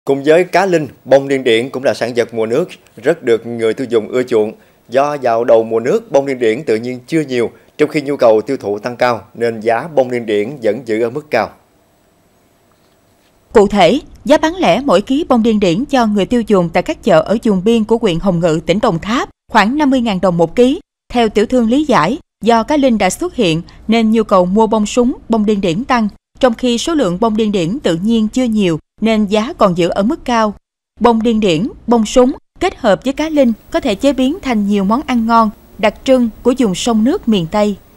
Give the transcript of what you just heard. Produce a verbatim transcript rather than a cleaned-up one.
Cùng với cá linh, bông điên điển cũng là sản vật mùa nước, rất được người tiêu dùng ưa chuộng. Do vào đầu mùa nước, bông điên điển tự nhiên chưa nhiều, trong khi nhu cầu tiêu thụ tăng cao, nên giá bông điên điển vẫn giữ ở mức cao. Cụ thể, giá bán lẻ mỗi ký bông điên điển cho người tiêu dùng tại các chợ ở vùng biên của huyện Hồng Ngự, tỉnh Đồng Tháp khoảng năm mươi nghìn đồng một ký. Theo tiểu thương lý giải, do cá linh đã xuất hiện nên nhu cầu mua bông súng, bông điên điển tăng, trong khi số lượng bông điên điển tự nhiên chưa nhiều nên giá còn giữ ở mức cao. Bông điên điển, bông súng kết hợp với cá linh có thể chế biến thành nhiều món ăn ngon, đặc trưng của vùng sông nước miền Tây.